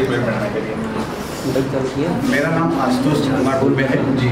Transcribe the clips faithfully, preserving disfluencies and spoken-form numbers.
एक प्रोजेक्ट बनाने के लिए? मेरा नाम आशुतोष कुमार डुबे है जी,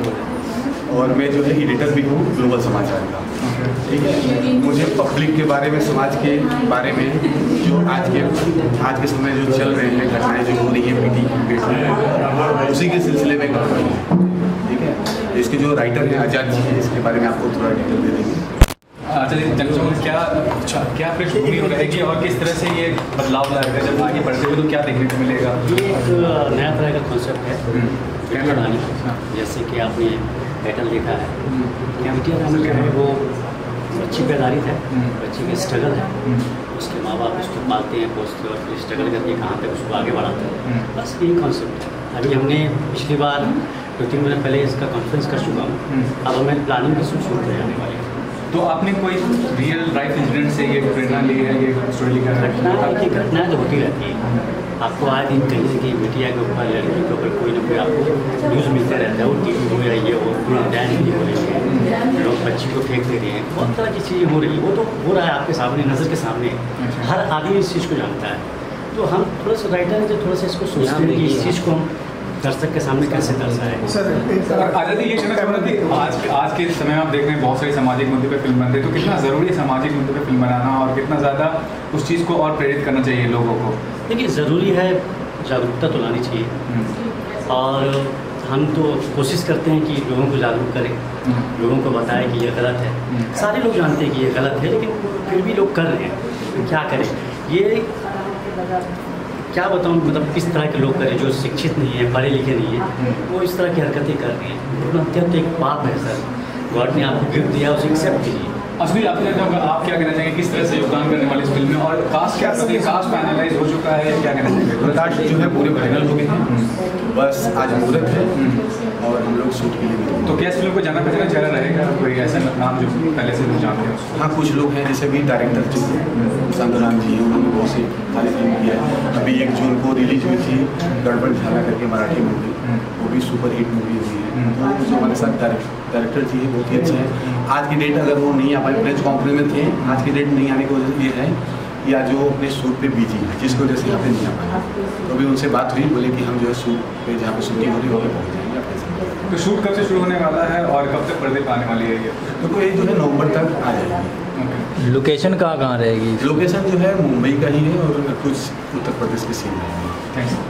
और मैं जो है एडिटर भी हूँ ग्लोबल समाचार का। ठीक है, मुझे पब्लिक के बारे में, समाज के बारे में, जो आज के आज के समय जो चल रहे हैं घटनाएं जो हो रही हैं बेटी बेटी उसी के सिलसिले में काम करना है। ठीक है, इसके जो राइटर हैं आजाद जी हैं, इसके बारे में आपको थोड़ा डिटेल दे देंगे। चलिए जनसमूह में क्या क्या पृष्ठभूमि रहेगी और किस तरह से ये बदलाव लाएगा? जब आगे बढ़ते हुए तो क्या देखने को मिलेगा? ये एक नया तरह का कॉन्सेप्ट है बिटिया रानी। जैसे कि आपने टाइटल देखा है, बिटिया रानी जो है वो बच्ची पे आधारित है, बच्ची की स्ट्रगल है, उसके माँ बाप उसको पालते हैं, पोसते हैं और फिर स्ट्रगल करके कहाँ तक उसको आगे बढ़ाते हैं। बस यही कॉन्सेप्ट है। अभी हमने पिछली बार दो तीन महीने पहले इसका कॉन्फ्रेंस कर चुका हूँ, अब हमें प्लानिंग भी शुरू करने आने वाली है। तो आपने कोई रियल लाइफ इंसिडेंट से ये प्रेरणा ली है, ये स्टोरी लिखा है? घटना की घटनाएँ तो होती रहती है, आपको आए दिन कहीं ना कहीं बिटिया के ऊपर, लड़की के ऊपर कोई ना कोई आपको न्यूज़ मिलते रहता है। वो टी वी हो या ये हो, पूरा डैन नहीं हो रही है, लोग बच्ची को फेंक दे रहे हैं, बहुत तरह की चीज़ें हो रही है। वो तो हो रहा है आपके सामने, नज़र के सामने, हर आदमी इस चीज़ को जानता है। तो हम थोड़ा सा राइटर हैं जो थोड़ा सा इसको सोचते हैं कि इस चीज़ को हम दर्शक के सामने कैसे दर्शाएं। सर आज़ादी ये कहना चाहूँगा कि आज आज के समय में आप देख रहे हैं बहुत सारे सामाजिक मुद्दे पे फिल्म बनते हैं, तो कितना ज़रूरी है सामाजिक मुद्दे पे फिल्म बनाना और कितना ज़्यादा उस चीज़ को और प्रेरित करना चाहिए लोगों को? देखिए, ज़रूरी है, जागरूकता तो लानी चाहिए और हम तो कोशिश करते हैं कि लोगों को जागरूक करें, लोगों को बताएं कि ये गलत है। सारे लोग जानते हैं कि ये गलत है, लेकिन फिर भी लोग कर रहे हैं, क्या करें? ये क्या बताऊँ, मतलब किस तरह के लोग करें जो शिक्षित नहीं है, पढ़े लिखे नहीं है, वो इस तरह की हरकतें कर रहे हैं। अत्यंत एक पाप है सर, गॉड ने आपको गिफ्ट दिया, उसे एक्सेप्ट कीजिए। असली आपसे चाहूँगा आप क्या कहना चाहेंगे, किस तरह से योगदान करने वाली इस फिल्म में, और कास्ट क्या मतलब कास्ट फाइनलाइज हो चुका है, क्या कहना चाहेंगे? कास्ट जो है पूरे फाइनल हो गए हैं, बस आज मुहूर्त है और हम लोग शूट के लिए। तो क्या इस फिल्म को जाना पहचाना चेहरा रहेगा, कोई ऐसा नाम जो पहले से लोग जानते हैं उसको? हाँ, कुछ लोग हैं, जैसे भी डायरेक्टर जो संतराम जी हैं, उन्होंने बहुत सी सारी फिल्म किया है। अभी एक जून को रिलीज हुई थी गड़बड़ झाला करके मराठी मूवी, वो भी सुपर हिट मूवी हुई है। तो जो हमारे साथ डायरेक्टर जी है बहुत ही अच्छे हैं। आज की डेट अगर वो नहीं आ पाए, प्रेस कॉन्फ्रेंस में थे, आज की डेट नहीं आने की वजह ये है या जो अपने शूट पे बिजी है, जिसकी वजह से यहाँ पे नहीं आ पाए। तो अभी उनसे बात हुई, बोले कि हम जो है शूट पे जहाँ पे शूटिंग हो रही है वहाँ पे पहुँच जाएंगे अपने। तो शूट कब से शुरू होने वाला है और कब तक पर्दे पर आने वाली है ये? तो ये जो है नवंबर तक आ जाएगी। लोकेशन कहाँ कहाँ रहेगी? लोकेशन जो है मुंबई का ही है और कुछ उत्तर प्रदेश के सीन रहेंगे। थैंक्स।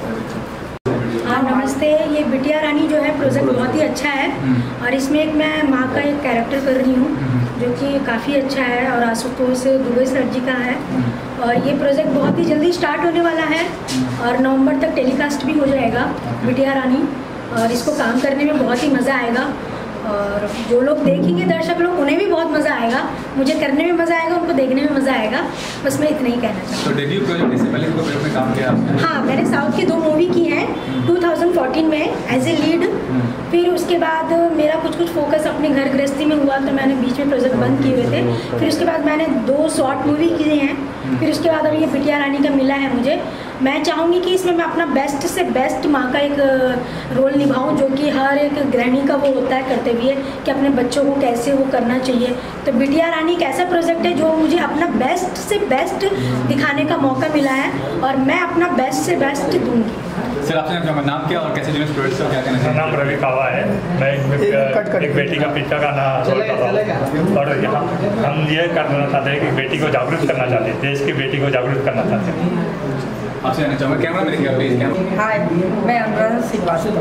हाँ नमस्ते, ये बिटिया रानी जो है प्रोजेक्ट बहुत ही अच्छा है और इसमें एक मैं माँ का एक कैरेक्टर कर रही हूँ जो कि काफ़ी अच्छा है और आशुतोष दुबे सर जी का है। और ये प्रोजेक्ट बहुत ही जल्दी स्टार्ट होने वाला है और नवंबर तक टेलीकास्ट भी हो जाएगा बिटिया रानी, और इसको काम करने में बहुत ही मज़ा आएगा और जो लोग देखेंगे दर्शक लोग, उन्हें भी बहुत मज़ा आएगा, मुझे करने में मज़ा आएगा, उनको देखने में मज़ा आएगा। बस मैं इतना ही कहना चाहती हूँ। तो डेब्यू प्रोजेक्ट इससे पहले कोई प्रोजेक्ट में काम किया आपने? हाँ, मैंने साउथ की दो मूवी की हैं दो हज़ार चौदह में एज ए लीड। फिर उसके बाद मेरा कुछ कुछ फोकस अपने घर गृहस्थी में हुआ तो मैंने बीच में प्रोजेक्ट बंद किए हुए थे। फिर उसके बाद मैंने दो शॉर्ट मूवी की हैं। फिर उसके बाद अब ये बिटिया रानी का मिला है मुझे। मैं चाहूँगी कि इसमें मैं अपना बेस्ट से बेस्ट माँ का एक रोल निभाऊँ, जो कि हर एक गृहिणी का वो होता है कर्तव्य कि अपने बच्चों को कैसे वो करना चाहिए। तो बिटिया रानी एक ऐसा प्रोजेक्ट है जो मुझे अपना बेस्ट से बेस्ट दिखाने का मौका मिला है और मैं अपना बेस्ट से बेस्ट दूँगी। सर आपसे आपका नाम क्या और कैसे जुड़े प्रोजेक्ट से, क्या कहना चाहिए? नाम रवि कावा है। मैं एक, एक बेटी का पिता का नाम और यहाँ हम ये करना चाहते हैं कि बेटी को जागरूक करना चाहते हैं, देश की बेटी को जागरूक करना चाहते हैं। आपसे कहना चाहूँगा कैमरा मेरे क्या प्लीज कैमरा। हाय, मैं अनुराधा श्रीवास्तव।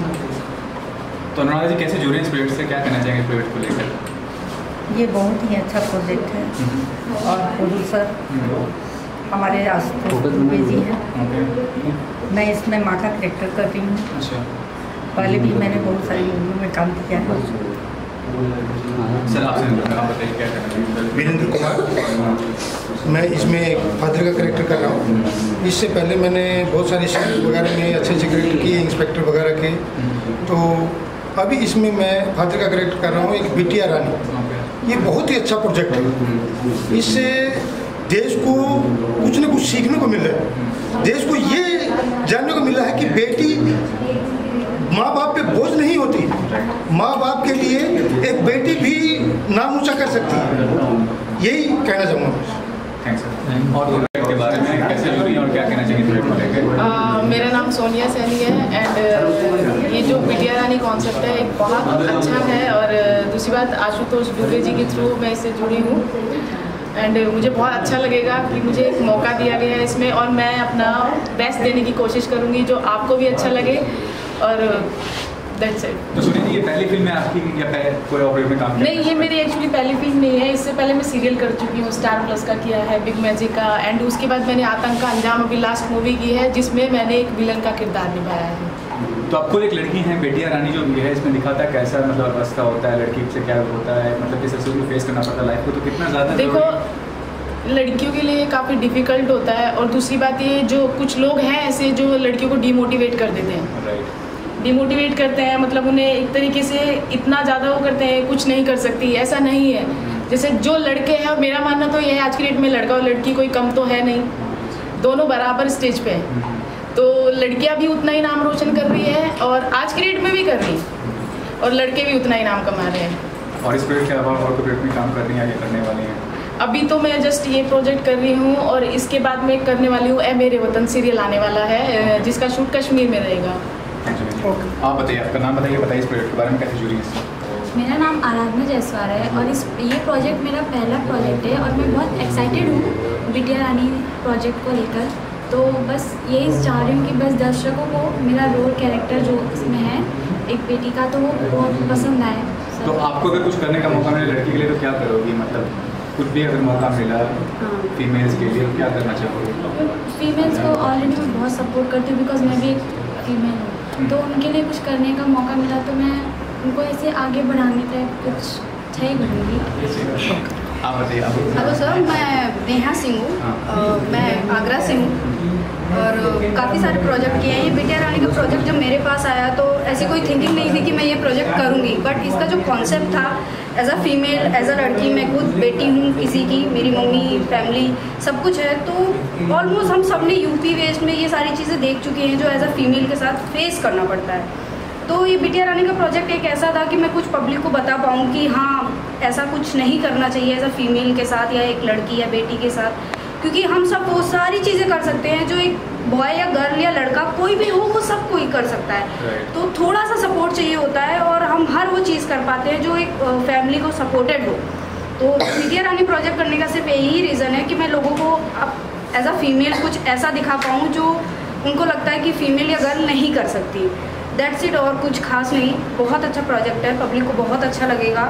तो अनुराधा जी कैसे जुड़े इस प्रोजेक्ट से, क्या कहना चाहेंगे प्रोजेक्ट को लेकर? ये बहुत ही अच्छा प्रोजेक्ट है और प्रोड्यूसर हमारे आशुतोष दुबे जी हैं। मैं इसमें माँ का करेक्टर कर रही हूँ। अच्छा। पहले भी मैंने बहुत सारी मूवियों में काम किया है। सर आपसे आप बताइए क्या कहना चाहिए? वीरेंद्र कुमार, मैं इसमें फादर का करेक्टर कर रहा हूँ। इससे पहले मैंने बहुत सारे सीरीज वगैरह में अच्छे अच्छे करेक्टर किए, इंस्पेक्टर वगैरह के। तो अभी इसमें मैं फादर का करेक्टर कर रहा हूँ, एक बिटिया रानी। ये बहुत ही अच्छा प्रोजेक्ट है। इससे देश को कुछ न कुछ सीखने को मिल रहा है। देश को ये जानने को मिला है कि बेटी माँ बाप पे बोझ नहीं होती, माँ बाप के लिए एक बेटी भी नाम ऊंचा कर सकती है। यही कहना चाहूँगा। Thanks sir. और के बारे में कैसे जुड़ी और क्या कहना चाहिए? मेरा नाम सोनिया सैनी है एंड ये जो बिटिया रानी कॉन्सेप्ट है एक बहुत अच्छा है। और दूसरी बात आशुतोष दुबे जी के थ्रू मैं इससे जुड़ी हूँ एंड मुझे बहुत अच्छा लगेगा कि मुझे एक मौका दिया गया है इसमें और मैं अपना बेस्ट देने की कोशिश करूँगी जो आपको भी अच्छा लगे। और दैट्स इट। तो सुनिए जी, ये पहली फिल्म है आपकी या पहले कोई और में काम किया? नहीं, ये मेरी एक्चुअली पहली फिल्म नहीं है। इससे पहले मैं सीरियल कर चुकी हूँ, स्टार प्लस का किया है, बिग मैजिक का, एंड उसके बाद मैंने आतंक का अंजाम अभी लास्ट मूवी की है जिसमें मैंने एक विलन का किरदार निभाया है। तो आपको एक लड़की है बेटिया रानी जो भी है इसमें दिखाता है कैसा मतलब अवस्था होता है, लड़की से क्या होता है, मतलब किस तरह से फेस करना पड़ता है लाइफ को, तो कितना ज़्यादा देखो लड़कियों के लिए काफ़ी डिफ़िकल्ट होता है। और दूसरी बात ये जो कुछ लोग हैं ऐसे जो लड़कियों को डिमोटिवेट कर देते हैं, राइट, डिमोटिवेट करते हैं, मतलब उन्हें एक तरीके से इतना ज़्यादा वो करते हैं कुछ नहीं कर सकती, ऐसा नहीं है। जैसे जो लड़के हैं, और मेरा मानना तो ये है आज की डेट में लड़का और लड़की कोई कम तो है नहीं, दोनों बराबर स्टेज पे हैं। तो लड़कियां भी उतना ही नाम रोशन कर रही है और आज की डेट में भी कर रही है और लड़के भी उतना ही नाम कमा रहे हैं। और इस प्रोजेक्ट के अलावा और प्रोजेक्ट में काम कर रही हैं या करने वाली हैं? अभी तो मैं जस्ट ये प्रोजेक्ट कर रही हूँ और इसके बाद मैं करने वाली हूँ ए मेरे वतन सीरियल आने वाला है जिसका शूट कश्मीर में रहेगा। आप बताइए, आपका नाम बताइए, बताइए इस प्रोजेक्ट के बारे में, कैसे जुड़ी इससे? मेरा नाम आराधना जयसवाल है और इस ये प्रोजेक्ट मेरा पहला प्रोजेक्ट है और मैं बहुत एक्साइटेड हूँ बिटिया रानी प्रोजेक्ट को लेकर। तो बस यही चाह रही हूँ कि बस दर्शकों को मेरा रोल कैरेक्टर जो इसमें है एक बेटी का तो वो बहुत पसंद आए। तो आपको अगर कुछ करने का मौका मिले लड़की के लिए तो क्या करोगी? मतलब कुछ भी अगर मौका मिला फीमेल्स के लिए क्या करना चाहोगे? फीमेल्स को ऑलरेडी मैं बहुत सपोर्ट करती हूँ बिकॉज मैं भी एक फीमेल हूँ, तो उनके लिए कुछ करने का मौका मिला तो मैं उनको ऐसे आगे बढ़ाने टाइप कुछ अच्छा ही करूँगी। आप बताइए। हेलो सर, मैं नेहा सिंह हूँ, मैं आगरा से हूँ और काफ़ी सारे प्रोजेक्ट किए हैं। ये बिटिया रानी का प्रोजेक्ट जब मेरे पास आया तो ऐसी कोई थिंकिंग नहीं थी कि मैं ये प्रोजेक्ट करूँगी, बट इसका जो कॉन्सेप्ट था as a female, as a लड़की, मैं खुद बेटी हूँ किसी की, मेरी मम्मी फैमिली सब कुछ है, तो ऑलमोस्ट हम सब ने यूपी वेस्ट में ये सारी चीज़ें देख चुके हैं जो एज अ फीमेल के साथ फेस करना पड़ता है। तो ये बिटिया रानी का प्रोजेक्ट एक ऐसा था कि मैं कुछ पब्लिक को बता पाऊँ कि हाँ ऐसा कुछ नहीं करना चाहिए एज अ फीमेल के साथ या एक लड़की या बेटी के साथ, क्योंकि हम सब वो सारी चीज़ें कर सकते हैं जो एक बॉय या गर्ल या लड़का कोई भी हो वो सब कोई कर सकता है। तो थोड़ा सा सपोर्ट चाहिए होता है और हम हर वो चीज़ कर पाते हैं जो एक फैमिली को सपोर्टेड हो। तो बिटिया रानी प्रोजेक्ट करने का सिर्फ यही रीज़न है कि मैं लोगों को अब एज अ फीमेल कुछ ऐसा दिखा पाऊँ जो उनको लगता है कि फीमेल या गर्ल नहीं कर सकती। दैट्स इट, और कुछ खास नहीं। बहुत अच्छा प्रोजेक्ट है, पब्लिक को बहुत अच्छा लगेगा।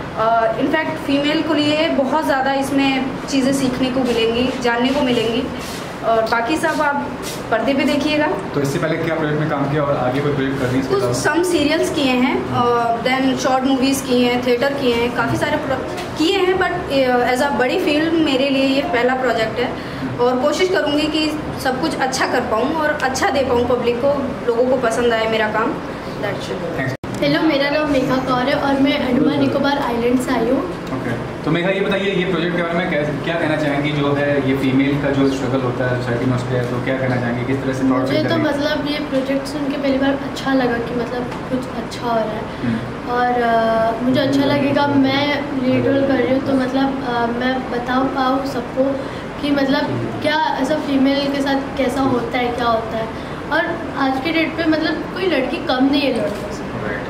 इनफैक्ट फीमेल को लिए बहुत ज़्यादा इसमें चीज़ें सीखने को मिलेंगी, जानने को मिलेंगी, और बाकी सब आप पर्दे पे देखिएगा। तो इससे पहले क्या प्रोजेक्ट में काम किया और आगे कोई प्रोजेक्ट कर रही है? कुछ सम सीरियल्स किए हैं, देन शॉर्ट मूवीज़ किए हैं, थिएटर किए हैं, काफ़ी सारे किए हैं, बट एज अ बड़ी फिल्म मेरे लिए ये पहला प्रोजेक्ट है और कोशिश करूँगी कि सब कुछ अच्छा कर पाऊँ और अच्छा दे पाऊँ पब्लिक को, लोगों को पसंद आए मेरा काम। That's it. हेलो, मेरा नाम मेघा कौर है और मैं अंडमान निकोबार आइलैंड से आई हूँ। ओके, तो मेघा ये बताइए ये प्रोजेक्ट के बारे में क्या कहना चाहेंगी? जो है ये फीमेल का जो स्ट्रगल होता है सोसाइटी में उस पर, तो क्या कहना चाहेंगी, किस तरह से? मुझे तो मतलब ये प्रोजेक्ट सुन के पहली बार अच्छा लगा कि मतलब कुछ अच्छा हो रहा है और आ, मुझे अच्छा लगेगा। मैं लीड रोल कर रही हूँ तो मतलब आ, मैं बता पाऊँ सबको कि मतलब क्या ऐसा फीमेल के साथ कैसा होता है, क्या होता है। और आज के डेट पे मतलब कोई लड़की कम नहीं है लड़कों से।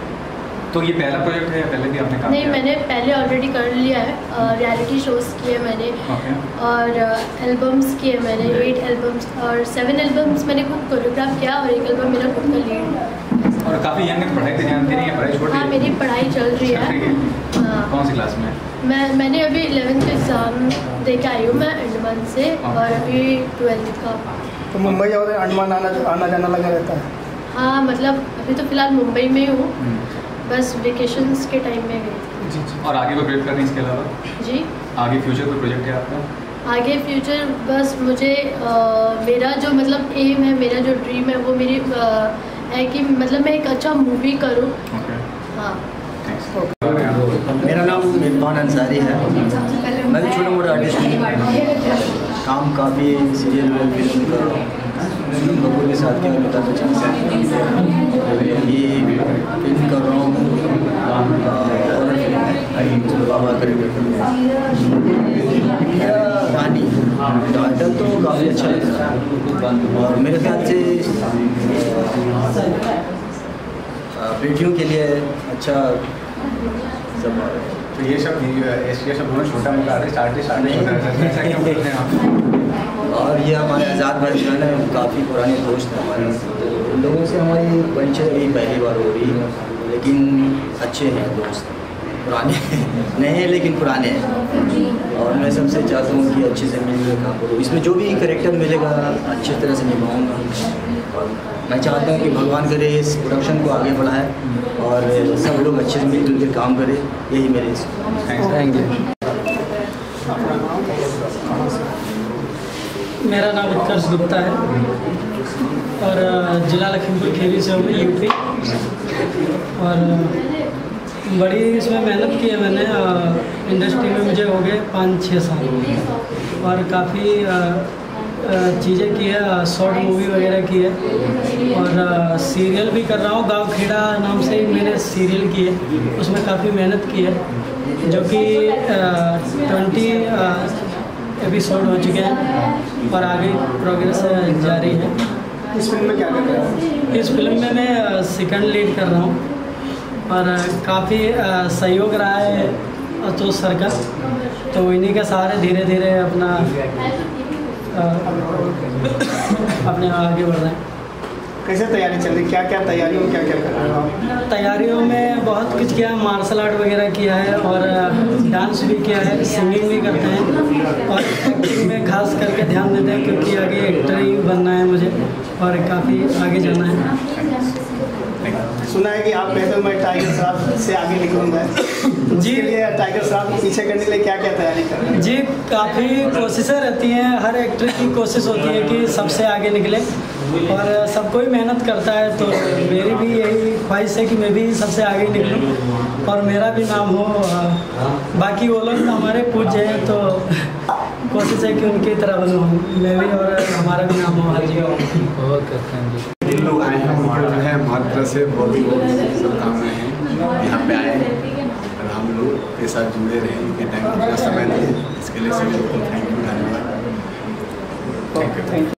तो ये पहला प्रोजेक्ट है या पहले भी आपने काम नहीं किया? मैंने पहले ऑलरेडी कर लिया है, रियलिटी शोज़ किए मैंने okay. और एल्बम्स किए मैंने, एट एल्बम्स और सेवन एल्बम्स मैंने खुद कोरियोग्राफ किया और एक एल्बम मेरा खुद का लीड। और काफ़ी यंग है, पढ़ाई तो जानती नहीं है, पढ़ाई छोड़ दी? हाँ, मेरी पढ़ाई चल रही है। हाँ। कौन सी क्लास में? मैं मैंने अभी इलेवेंथ का एग्ज़ाम दे के आई हूँ मैं अंडमान से और अभी ट्वेल्थ का। तो मुंबई और अंडमान आना आना जाना लगा रहता है? हाँ, मतलब अभी तो फ़िलहाल मुंबई में हूँ, बस वेकेशंस के टाइम में गई। जी जी। और आगे कोई प्रोजेक्ट करनी इसके अलावा? जी, आगे फ्यूचर कोई प्रोजेक्ट है आपका? आगे फ्यूचर बस मुझे आ, मेरा जो मतलब एम है, मेरा जो ड्रीम है वो मेरी आ, है कि मतलब मैं एक अच्छा मूवी करूँ। okay. हाँ। मेरा नाम इरफान अंसारी है, मैं भी छोटा मोटा आर्टिस्ट हूँ, काम काफ़ी सीरियल में फिल्म कर रहा हूँ, बबू के साथ क्या अमिताभ बच्चन से ये फिल्म कर रहा हूँ और बाबा करेंगे रानी टाइटल तो काफ़ी अच्छा लग रहा है और मेरे ख्याल से बेटियों के लिए अच्छा सब। तो ये सब ये सब दोनों छोटा मोटा आर्टिस्ट आर्टिस्ट आर्टिस्ट और ये हमारे आज़ाद भाई जो है ना काफ़ी पुराने दोस्त हैं हमारे, तो लोगों से हमारी परिचय भी पहली बार हो रही है, लेकिन अच्छे हैं दोस्त, पुराने नए हैं लेकिन पुराने हैं। और मैं सबसे चाहता हूँ कि अच्छे से मिलकर काम करूँ, इसमें जो भी करेक्टर मिलेगा अच्छी तरह से निभाऊँगा। और मैं चाहता हूँ कि भगवान करे इस प्रोडक्शन को आगे बढ़ाए और सब लोग अच्छे से मिलजुल के काम करें, यही मेरे। Thank you. मेरा नाम उत्कर्ष गुप्ता है और ज़िला लखीमपुर खीरी से हूँ, यूपी। और बड़ी इसमें मेहनत की है मैंने, इंडस्ट्री में मुझे हो गए पाँच छः साल और काफ़ी चीज़ें की है, शॉर्ट मूवी वगैरह की है और सीरियल भी कर रहा हूँ। गाँव खेड़ा नाम से ही मैंने सीरियल की है, उसमें काफ़ी मेहनत की है, जो कि ट्वेंटी एपिसोड हो चुके हैं और आगे प्रोग्रेस जारी है। इस फिल्म में क्या कर रहे हो? इस फिल्म में मैं सेकंड लीड कर रहा हूँ और काफ़ी सहयोग रहा है अतुल सर का, तो इन्हीं के सहारे धीरे धीरे अपना अपने आगे बढ़ रहे हैं। कैसे तैयारी चल रही, क्या क्या तैयारियों में क्या क्या कर रहे हो आप? तैयारियों में बहुत कुछ किया है, मार्शल आर्ट वगैरह किया है और डांस भी किया है, सिंगिंग भी करते हैं और एक्टिंग में खास करके ध्यान देते हैं, क्योंकि आगे एक्टर ही बनना है मुझे और काफ़ी आगे जाना है। सुना है कि आप कहते हो मैं टाइगर श्रॉफ से आगे निकलूंगा जी, ये टाइगर श्रॉफ को पीछे करने के लिए क्या क्या तैयारी कर रहे हैं? जी, काफ़ी कोशिशें रहती हैं, हर एक्टर की कोशिश होती है कि सबसे आगे निकले और सब कोई मेहनत करता है, तो मेरी भी यही ख्वाहिश है कि मैं भी सबसे आगे निकलूं और मेरा भी नाम हो। बाकी वो लोग हमारे पूज्य हैं, तो कोशिश है कि उनकी तरह बनूं मैं भी और हमारा भी नाम हो। हाँ जी, ओके, थैंक यू। जिन लोग आए हैं उनको जो है हमारी तरफ से बहुत ही बहुत शुभकामनाएं हैं, यहाँ पे आए और हम लोग के साथ जुड़े रहे, इनके टाइम अपना समय दिए, इसके लिए सभी लोगों को थैंक यू, धन्यवाद। Thank you.